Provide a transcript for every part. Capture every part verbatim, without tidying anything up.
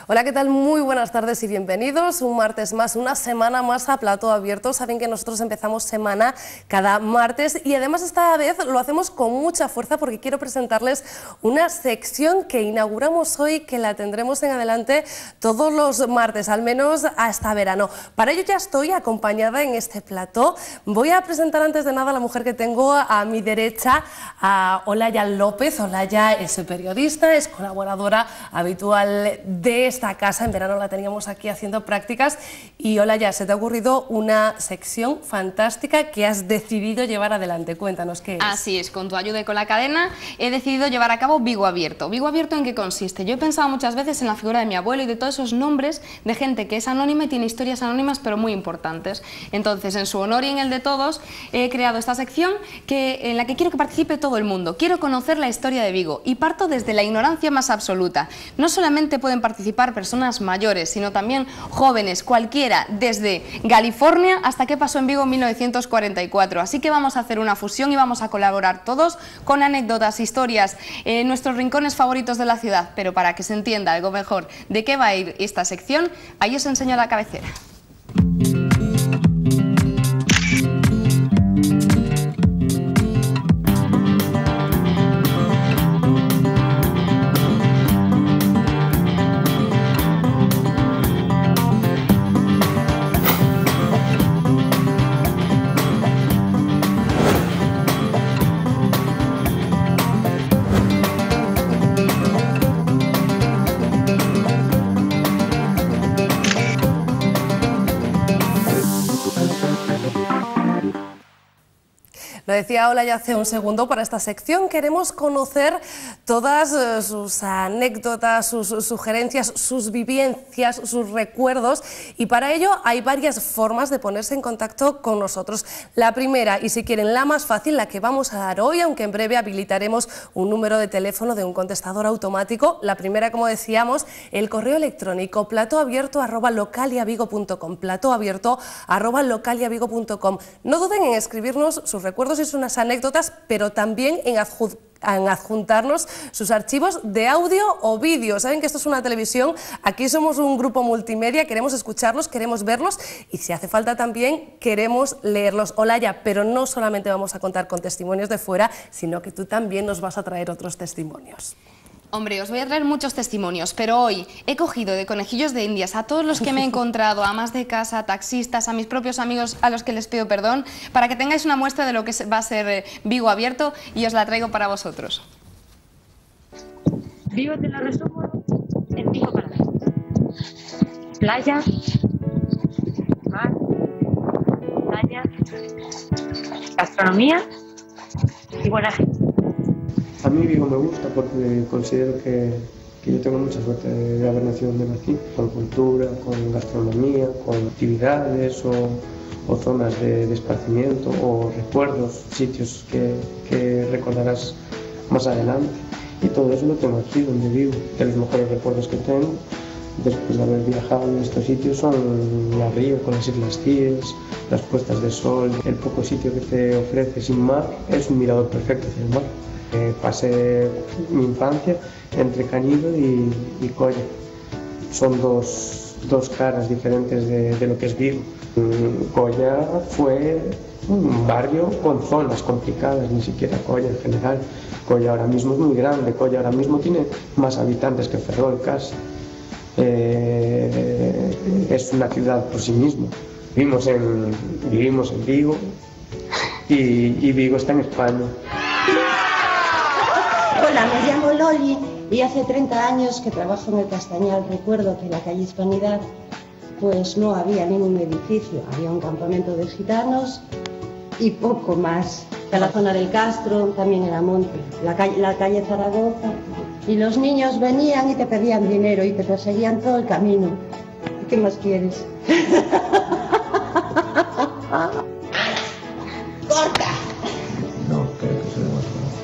Hola, ¿qué tal? Muy buenas tardes y bienvenidos. Un martes más, una semana más a Plato Abierto. Saben que nosotros empezamos semana cada martes y además esta vez lo hacemos con mucha fuerza porque quiero presentarles una sección que inauguramos hoy, que la tendremos en adelante todos los martes, al menos hasta verano. Para ello ya estoy acompañada en este plató. Voy a presentar antes de nada a la mujer que tengo a mi derecha, a Olaya López. Olaya es periodista, es colaboradora habitual de esta casa. En verano la teníamos aquí haciendo prácticas y Olaya, se te ha ocurrido una sección fantástica que has decidido llevar adelante. Cuéntanos qué es. Así es, con tu ayuda y con la cadena he decidido llevar a cabo Vigo Abierto. ¿Vigo Abierto en qué consiste? Yo he pensado muchas veces en la figura de mi abuelo y de todos esos nombres de gente que es anónima y tiene historias anónimas pero muy importantes. Entonces, en su honor y en el de todos, he creado esta sección que, en la que quiero que participe todo el mundo. Quiero conocer la historia de Vigo y parto desde la ignorancia más absoluta. No solamente pueden participar personas mayores, sino también jóvenes, cualquiera, desde California hasta qué pasó en Vigo en mil novecientos cuarenta y cuatro. Así que vamos a hacer una fusión y vamos a colaborar todos con anécdotas, historias, eh, nuestros rincones favoritos de la ciudad. Pero para que se entienda algo mejor de qué va a ir esta sección, ahí os enseño la cabecera. Lo decía Olaya hace un segundo, para esta sección queremos conocer todas eh, sus anécdotas, sus, sus sugerencias, sus vivencias, sus recuerdos, y para ello hay varias formas de ponerse en contacto con nosotros. La primera, y si quieren la más fácil, la que vamos a dar hoy, aunque en breve habilitaremos un número de teléfono de un contestador automático. La primera, como decíamos, el correo electrónico platoabierto arroba localiavigo punto com, platoabierto arroba localiavigo punto com. No duden en escribirnos sus recuerdos y unas anécdotas, pero también en, adjun en adjuntarnos sus archivos de audio o vídeo. Saben que esto es una televisión, aquí somos un grupo multimedia, queremos escucharlos, queremos verlos y si hace falta también queremos leerlos. Olaya, pero no solamente vamos a contar con testimonios de fuera, sino que tú también nos vas a traer otros testimonios. Hombre, os voy a traer muchos testimonios, pero hoy he cogido de conejillos de indias a todos los que me he encontrado, a amas de casa, a taxistas, a mis propios amigos a los que les pido perdón, para que tengáis una muestra de lo que va a ser Vigo Abierto y os la traigo para vosotros. Vigo te la resumo en cinco palabras: playa, mar, montaña, gastronomía y buena gente. A mí Vigo me gusta porque considero que, que yo tengo mucha suerte de haber nacido donde nací, con cultura, con gastronomía, con actividades o, o zonas de, de esparcimiento o recuerdos, sitios que, que recordarás más adelante. Y todo eso lo tengo aquí donde vivo. De los mejores recuerdos que tengo después de haber viajado en estos sitios son la Río con las Islas Cíes, las puestas de sol. El poco sitio que te ofrece sin mar es un mirador perfecto hacia el mar. Eh, pasé mi infancia entre Cañido y, y Colla. Son dos, dos caras diferentes de, de lo que es Vigo. Colla fue un barrio con zonas complicadas, ni siquiera Colla en general. Colla ahora mismo es muy grande, Colla ahora mismo tiene más habitantes que Ferrol casi. Eh, es una ciudad por sí mismo. Vivimos en, vivimos en Vigo y, y Vigo está en España. Hola, me llamo Loli y hace treinta años que trabajo en el Castañal. Recuerdo que en la calle Hispanidad pues no había ningún edificio, había un campamento de gitanos y poco más. En la zona del Castro también era monte, la calle, la calle Zaragoza, y los niños venían y te pedían dinero y te perseguían todo el camino. ¿Qué más quieres? ¡Corta! No, creo que soy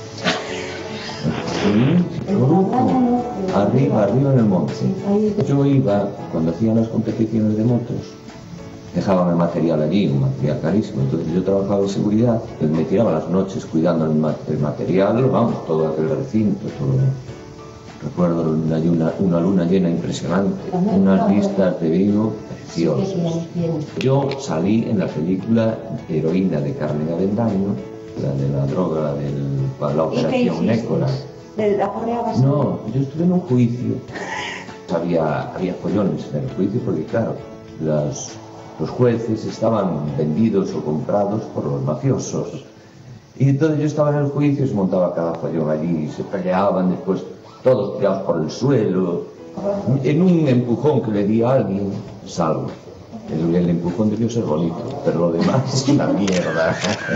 más arriba, arriba en el monte. Yo iba, cuando hacían las competiciones de motos, dejaban el material allí, un material carísimo. Entonces yo trabajaba de seguridad, me tiraba las noches cuidando el, ma el material, vamos, todo aquel recinto, todo. Recuerdo una, una, una luna llena impresionante, unas vistas de Vigo preciosas. Yo salí en la película Heroína de Carmen Avendaño, la de la droga, de la operación Nécora. No, yo estuve en un juicio. Había, había follones en el juicio porque, claro, las, los jueces estaban vendidos o comprados por los mafiosos. Y entonces yo estaba en el juicio y se montaba cada follón allí, se peleaban después, todos tirados por el suelo. En un empujón que le di a alguien, salvo. El, el empujón debió ser bonito, pero lo demás es una mierda.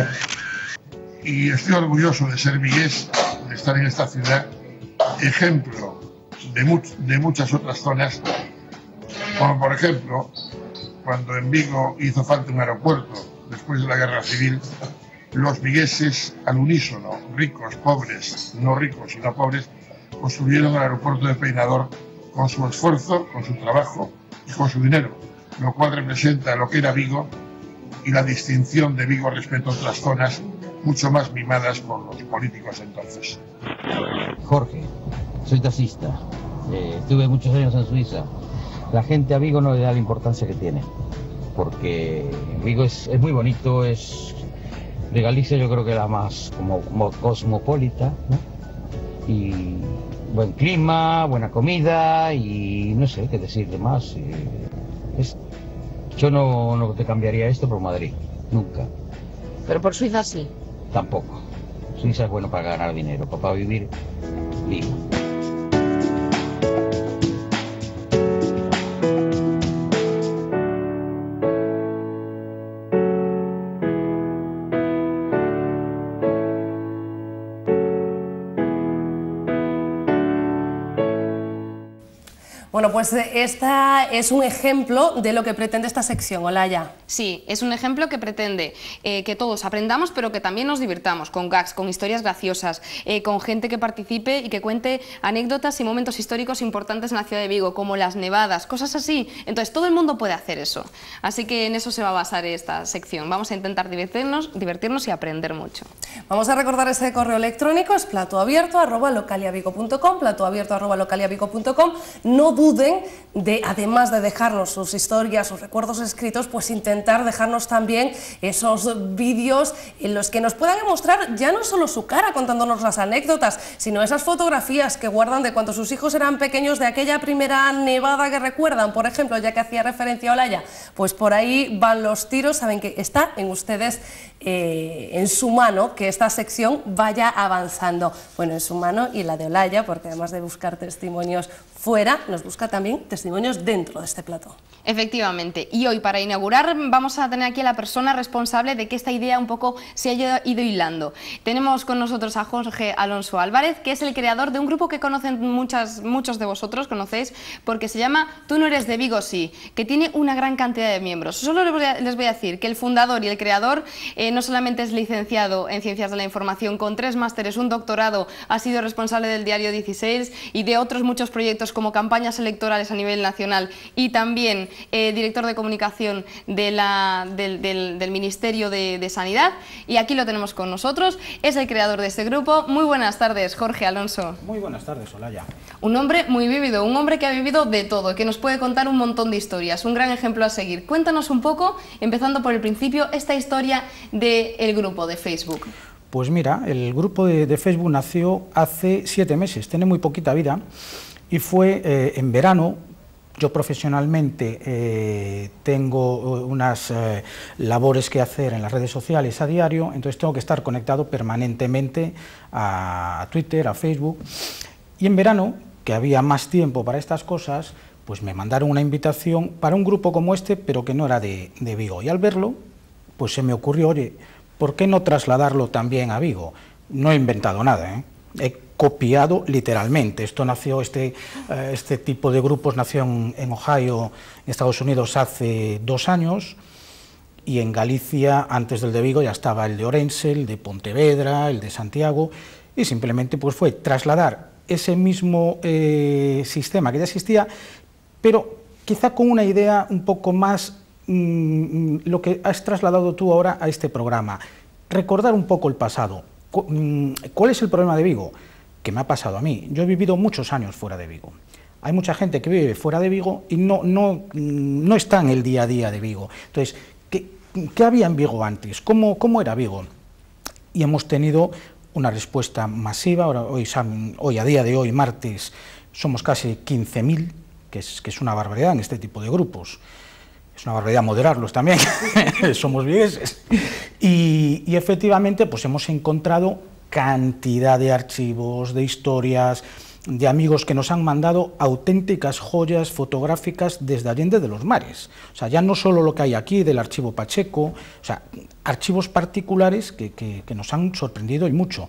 Y estoy orgulloso de ser vigués, de estar en esta ciudad, ejemplo de, much, de muchas otras zonas, como por ejemplo, cuando en Vigo hizo falta un aeropuerto después de la Guerra Civil, los vigueses al unísono, ricos, pobres, no ricos sino pobres, construyeron el aeropuerto de Peinador con su esfuerzo, con su trabajo y con su dinero, lo cual representa lo que era Vigo y la distinción de Vigo respecto a otras zonas mucho más mimadas por los políticos entonces. Jorge, soy taxista, eh, estuve muchos años en Suiza. La gente a Vigo no le da la importancia que tiene, porque Vigo es, es muy bonito, es de Galicia yo creo que la más como, como cosmopolita, ¿no? Y buen clima, buena comida y no sé qué decirle más. Eh, es, yo no, no te cambiaría esto por Madrid, nunca. Pero por Suiza sí. Tampoco. Suiza es bueno para ganar dinero, para vivir, Vigo. Bueno, pues esta es un ejemplo de lo que pretende esta sección, Olaya. Sí, es un ejemplo que pretende eh, que todos aprendamos, pero que también nos divirtamos, con gags, con historias graciosas, eh, con gente que participe y que cuente anécdotas y momentos históricos importantes en la ciudad de Vigo, como las nevadas, cosas así. Entonces todo el mundo puede hacer eso. Así que en eso se va a basar esta sección. Vamos a intentar divertirnos, divertirnos y aprender mucho. Vamos a recordar ese correo electrónico, es platoabierto arroba localiavigo punto com, platoabierto arroba localiavigo punto com. No duden de, además de dejarnos sus historias, sus recuerdos escritos, pues intentar dejarnos también esos vídeos en los que nos puedan mostrar ya no solo su cara contándonos las anécdotas, sino esas fotografías que guardan de cuando sus hijos eran pequeños, de aquella primera nevada que recuerdan, por ejemplo, ya que hacía referencia a Olaya, pues por ahí van los tiros. Saben que está en ustedes, eh, en su mano, que esta sección vaya avanzando. Bueno, en su mano y la de Olaya, porque además de buscar testimonios fuera, nos busca también testimonios dentro de este plató. Efectivamente, y hoy para inaugurar vamos a tener aquí a la persona responsable de que esta idea un poco se haya ido hilando. Tenemos con nosotros a Jorge Alonso Álvarez, que es el creador de un grupo que conocen muchas, muchos de vosotros, conocéis, porque se llama Tú no eres de Vigo, sí, que tiene una gran cantidad de miembros. Solo les voy a, les voy a decir que el fundador y el creador eh, no solamente es licenciado en Ciencias de la Información, con tres másteres, un doctorado, ha sido responsable del Diario dieciséis y de otros muchos proyectos como campañas electorales a nivel nacional, y también eh, director de comunicación de la, del, del, del Ministerio de, de Sanidad, y aquí lo tenemos con nosotros, es el creador de este grupo. Muy buenas tardes, Jorge Alonso. Muy buenas tardes, Olaya. Un hombre muy vívido, un hombre que ha vivido de todo, que nos puede contar un montón de historias, un gran ejemplo a seguir. Cuéntanos un poco, empezando por el principio, esta historia del grupo de Facebook. Pues mira, el grupo de, de Facebook nació hace siete meses, tiene muy poquita vida, y fue eh, en verano. Yo profesionalmente eh, tengo unas eh, labores que hacer en las redes sociales a diario, entonces tengo que estar conectado permanentemente a, a Twitter, a Facebook, y en verano, que había más tiempo para estas cosas, pues me mandaron una invitación para un grupo como este, pero que no era de, de Vigo, y al verlo, pues se me ocurrió, oye, ¿por qué no trasladarlo también a Vigo? No he inventado nada, ¿eh? He copiado literalmente. Esto nació, este, uh, este tipo de grupos nació en, en Ohio, en Estados Unidos, hace dos años, y en Galicia, antes del de Vigo, ya estaba el de Orense, el de Pontevedra, el de Santiago, y simplemente pues fue trasladar ese mismo eh, sistema que ya existía, pero quizá con una idea un poco más, mmm, lo que has trasladado tú ahora a este programa, recordar un poco el pasado. ¿Cuál es el problema de Vigo? que me ha pasado a mí. Yo he vivido muchos años fuera de Vigo. Hay mucha gente que vive fuera de Vigo y no, no, no está en el día a día de Vigo. Entonces, ¿qué, qué había en Vigo antes? ¿Cómo, cómo era Vigo? Y hemos tenido una respuesta masiva. Ahora, hoy, hoy, a día de hoy, martes, somos casi quince mil, que es, que es una barbaridad en este tipo de grupos. Es una barbaridad moderarlos también, somos vigueses. Y, y efectivamente, pues hemos encontrado cantidad de archivos, de historias, de amigos que nos han mandado auténticas joyas fotográficas desde Allende de los Mares. O sea, ya no solo lo que hay aquí del archivo Pacheco, o sea, archivos particulares que, que, que nos han sorprendido y mucho.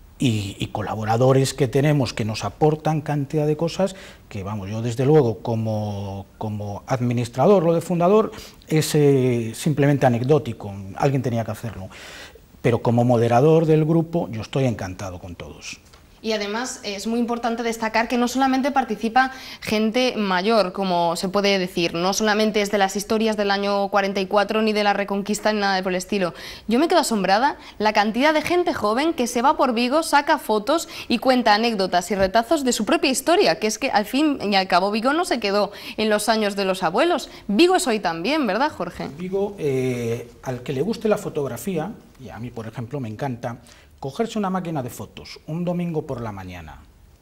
Y, y colaboradores que tenemos que nos aportan cantidad de cosas que, vamos, yo desde luego como, como administrador o de fundador es eh, simplemente anecdótico, alguien tenía que hacerlo. Pero como moderador del grupo yo estoy encantado con todos. Y además es muy importante destacar que no solamente participa gente mayor, como se puede decir, no solamente es de las historias del año cuarenta y cuatro ni de la Reconquista ni nada por el estilo. Yo me quedo asombrada la cantidad de gente joven que se va por Vigo, saca fotos y cuenta anécdotas y retazos de su propia historia, que es que al fin y al cabo Vigo no se quedó en los años de los abuelos. Vigo es hoy también, ¿verdad, Jorge? Vigo, eh, al que le guste la fotografía, y a mí por ejemplo me encanta, cogerse una máquina de fotos un domingo por la mañana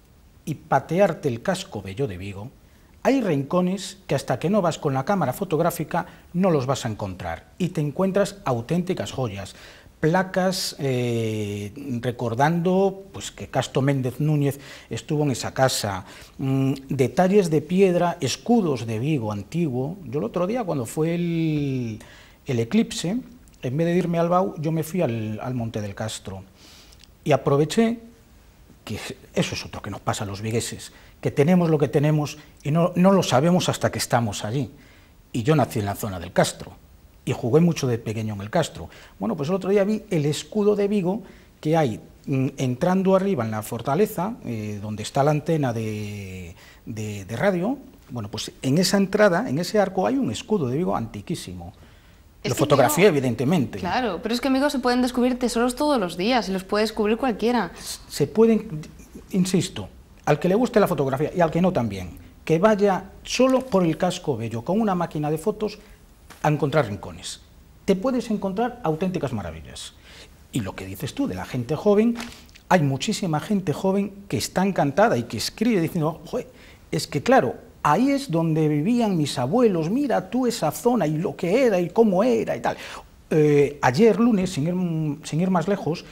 y patearte el casco bello de Vigo, hay rincones que hasta que no vas con la cámara fotográfica no los vas a encontrar y te encuentras auténticas joyas, placas eh, recordando pues, que Casto Méndez Núñez estuvo en esa casa, mmm, detalles de piedra, escudos de Vigo antiguo. Yo el otro día cuando fue el, el eclipse, en vez de irme al Bau, yo me fui al, al Monte del Castro. Y aproveché, que eso es otro que nos pasa a los vigueses, que tenemos lo que tenemos y no, no lo sabemos hasta que estamos allí. Y yo nací en la zona del Castro y jugué mucho de pequeño en el Castro. Bueno, pues el otro día vi el escudo de Vigo que hay mm, entrando arriba en la fortaleza, eh, donde está la antena de, de, de radio. Bueno, pues en esa entrada, en ese arco, hay un escudo de Vigo antiquísimo. Es Lo que fotografié, Vigo, evidentemente. Claro, pero es que, amigos, se pueden descubrir tesoros todos los días y los puede descubrir cualquiera. Se pueden, insisto, al que le guste la fotografía y al que no también, que vaya solo por el casco bello, con una máquina de fotos, a encontrar rincones. Te puedes encontrar auténticas maravillas. Y lo que dices tú de la gente joven, hay muchísima gente joven que está encantada y que escribe diciendo, joder, es que claro, ahí es donde vivían mis abuelos, mira tú esa zona y lo que era y cómo era y tal. Eh, ayer, lunes, sin ir, sin ir más lejos,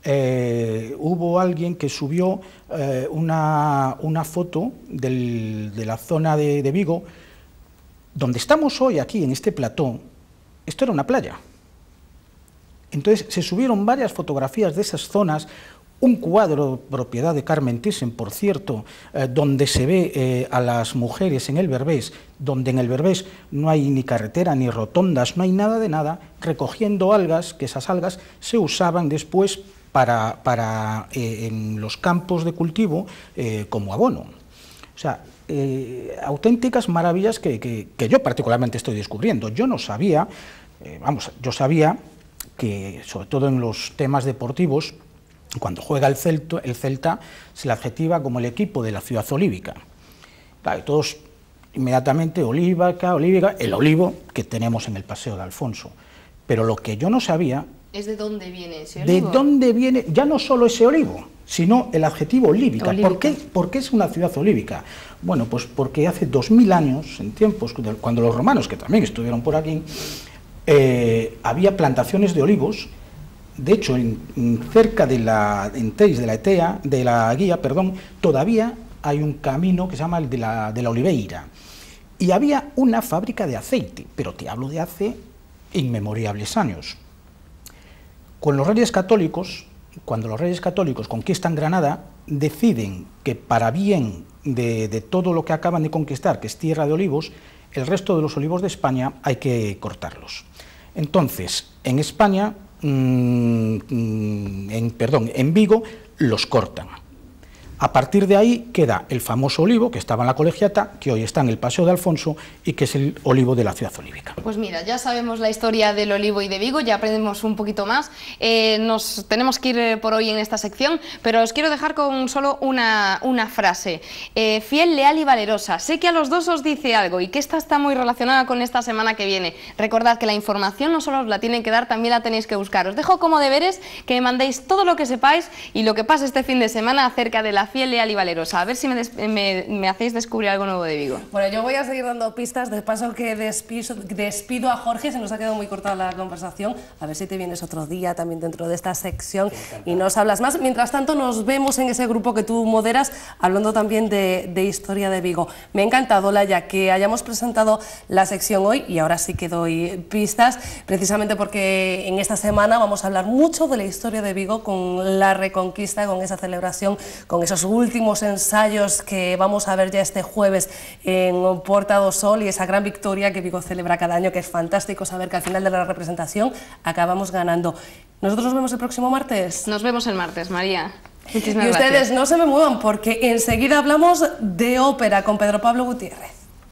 eh, hubo alguien que subió eh, una, una foto del, de la zona de, de Vigo, donde estamos hoy aquí en este plató. Esto era una playa. Entonces se subieron varias fotografías de esas zonas, un cuadro propiedad de Carmen Thyssen, por cierto, eh, donde se ve eh, a las mujeres en el Berbés, donde en el Berbés no hay ni carretera ni rotondas, no hay nada de nada, recogiendo algas, que esas algas se usaban después para, para eh, en los campos de cultivo eh, como abono. O sea, eh, auténticas maravillas que, que, que yo particularmente estoy descubriendo. Yo no sabía, eh, vamos, yo sabía que, sobre todo en los temas deportivos, cuando juega el Celta, el Celta se le adjetiva como el equipo de la ciudad olívica. Claro, todos inmediatamente olívaca, olívica, el olivo que tenemos en el Paseo de Alfonso. Pero lo que yo no sabía es de dónde viene ese olivo. De dónde viene, ya no solo ese olivo, sino el adjetivo olívica. olívica. ¿Por qué, ¿Por qué es una ciudad olívica? Bueno, pues porque hace dos mil años, en tiempos cuando los romanos, que también estuvieron por aquí, eh, había plantaciones de olivos. De hecho, en, en cerca de la, en Teis de la Etea, de la Guía, perdón, todavía hay un camino que se llama el de la, de la Oliveira. Y había una fábrica de aceite, pero te hablo de hace inmemorables años. Con los Reyes Católicos, cuando los Reyes Católicos conquistan Granada, deciden que para bien de, de todo lo que acaban de conquistar, que es tierra de olivos, el resto de los olivos de España hay que cortarlos. Entonces, en España, mmm, en, perdón, en Vigo, los cortan. A partir de ahí queda el famoso olivo que estaba en la Colegiata, que hoy está en el Paseo de Alfonso y que es el olivo de la ciudad olívica. Pues mira, ya sabemos la historia del olivo y de Vigo, ya aprendemos un poquito más. Eh, nos tenemos que ir eh, por hoy en esta sección, pero os quiero dejar con solo una, una frase. Eh, fiel, leal y valerosa. Sé que a los dos os dice algo y que esta está muy relacionada con esta semana que viene. Recordad que la información no solo os la tienen que dar, también la tenéis que buscar. Os dejo como deberes que me mandéis todo lo que sepáis y lo que pase este fin de semana acerca de la fiel, leal y valerosa. A ver si me, me, me hacéis descubrir algo nuevo de Vigo. Bueno, yo voy a seguir dando pistas, de paso que despiso, despido a Jorge, se nos ha quedado muy cortada la conversación, a ver si te vienes otro día también dentro de esta sección y nos hablas más. Mientras tanto nos vemos en ese grupo que tú moderas, hablando también de, de historia de Vigo. Me ha encantado, Laia, que hayamos presentado la sección hoy y ahora sí que doy pistas, precisamente porque en esta semana vamos a hablar mucho de la historia de Vigo con la Reconquista, con esa celebración, con esos últimos ensayos que vamos a ver ya este jueves en Porta do Sol y esa gran victoria que Vigo celebra cada año, que es fantástico saber que al final de la representación acabamos ganando. ¿Nosotros nos vemos el próximo martes? Nos vemos el martes, María. Muchísimas y ustedes gracias. no se me muevan porque enseguida hablamos de ópera con Pedro Pablo Gutiérrez.